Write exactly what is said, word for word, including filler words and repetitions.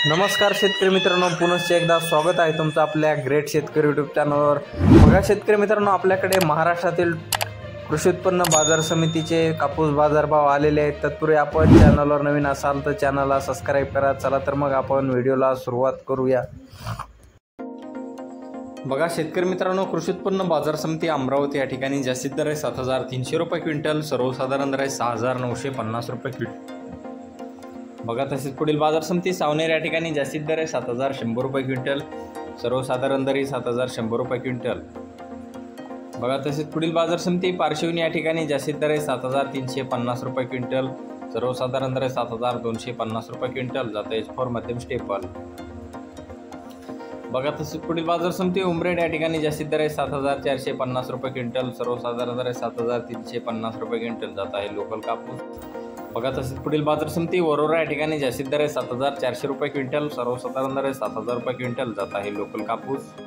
नमस्कार शेतकरी मित्रांनो, पुनश्च एकदा स्वागत आहे तुमचं आपल्या ग्रेट शेतकरी यूट्यूब चॅनलवर। बघा शेतकरी मित्रांनो, आपल्याकडे महाराष्ट्रातील कृषी उत्पन्न बाजार समितीचे कापूस बाजारभाव आलेले आहेत। तत्पूर्वी आपण चॅनलवर नवीन असाल तर चॅनलला सबस्क्राइब करा। चला तर मग आपण व्हिडिओला सुरुवात करूया। बघा शेतकरी मित्रांनो, कृषी उत्पन्न बाजार समिती अमरावती या ठिकाणी जास्तीत दर आहे सात हजार तीनशे रुपये क्विंटल, सर्वसाधारण दर आहे सहा हजार नऊशे पन्नास रुपये क्विंटल। बघा तसेच पुढील बाजार समिती सावनेर या ठिकाणी जास्तीत दर आहे सात हजार शंभर रुपये क्विंटल, सर्वसाधारण दर सात हजार शंभर रुपये क्विंटल। बघा तसेच पुढील बाजार समिती पारशिवनी या ठिकाणी जास्तीत दर आहे सात हजार तीनशे पन्नास रुपये क्विंटल, सर्वसाधारण दर आहे सात हजार दोनशे पन्नास रुपये क्विंटल, जाता एच फॉर मध्यम स्टेपल। बघा तसेच पुढील बाजार समिती उमरेड या ठिकाणी जास्तीत दर आहे सात हजार चारशे पन्नास रुपये क्विंटल, सर्वसाधारण दर आहे सात हजार तीनशे पन्नास रुपये क्विंटल, जात आहे लोकल कापूस। बघा तसेच पुढील बाजार समिती वरोरा या ठिकाणी जास्तीत दर आहे सात हजार चारशे रुपये क्विंटल, सर्वसाधारण दर आहे सात हजार रुपये क्विंटल, जात आहे लोकल कापूस।